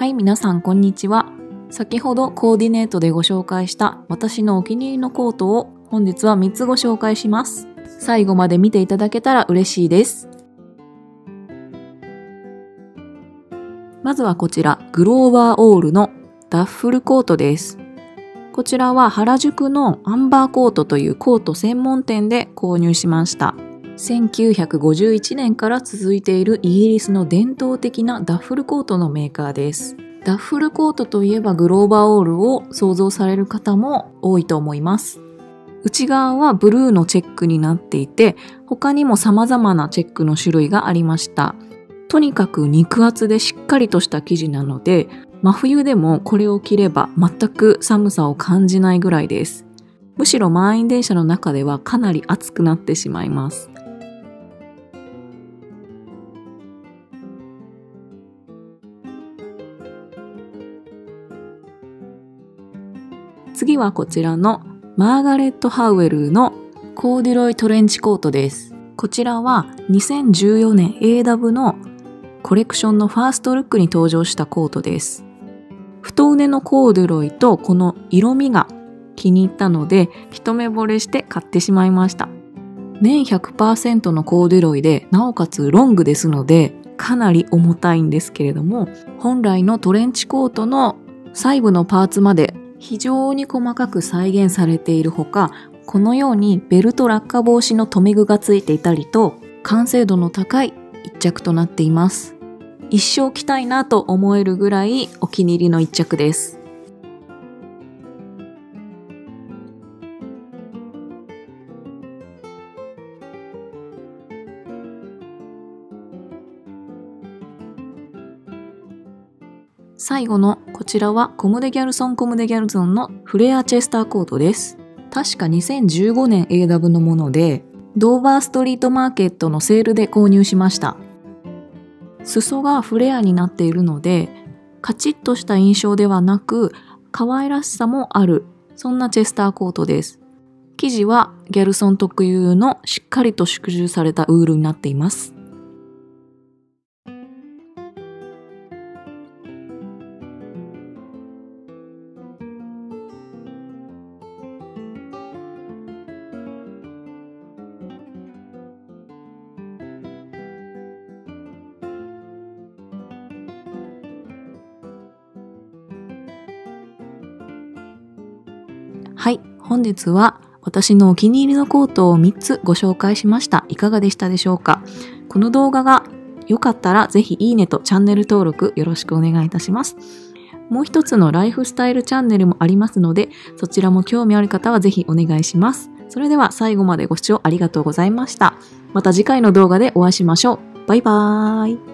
はい、皆さんこんにちは。先ほどコーディネートでご紹介した私のお気に入りのコートを本日は3つご紹介します。最後まで見ていただけたら嬉しいです。まずはこちら、グローバーオールのダッフルコートです。こちらは原宿のアンバーコートというコート専門店で購入しました。1951年から続いているイギリスの伝統的なダッフルコートのメーカーです。ダッフルコートといえばグローバーオールを想像される方も多いと思います。内側はブルーのチェックになっていて、他にも様々なチェックの種類がありました。とにかく肉厚でしっかりとした生地なので、真冬でもこれを着れば全く寒さを感じないぐらいです。むしろ満員電車の中ではかなり暑くなってしまいます。次はこちらのマーガレット・ハウエルのコーデュロイトレンチコートです。こちらは2014年 AW のコレクションのファーストルックに登場したコートです。太畝のコーデュロイとこの色味が気に入ったので一目惚れして買ってしまいました。綿 100% のコーデュロイでなおかつロングですのでかなり重たいんですけれども、本来のトレンチコートの細部のパーツまで非常に細かく再現されているほか、このようにベルト落下防止の留め具がついていたりと完成度の高い一着となっています。一生着たいなと思えるぐらいお気に入りの一着です。最後のこちらはコムデギャルソンのフレアチェスターコートです。確か2015年 AW のもので、ドーバーストリートマーケットのセールで購入しました。裾がフレアになっているので、カチッとした印象ではなく、可愛らしさもある、そんなチェスターコートです。生地はギャルソン特有のしっかりと縮小されたウールになっています。はい、本日は私のお気に入りのコートを3つご紹介しました。いかがでしたでしょうか？この動画が良かったらぜひいいねとチャンネル登録よろしくお願いいたします。もう一つのライフスタイルチャンネルもありますので、そちらも興味ある方はぜひお願いします。それでは最後までご視聴ありがとうございました。また次回の動画でお会いしましょう。バイバーイ。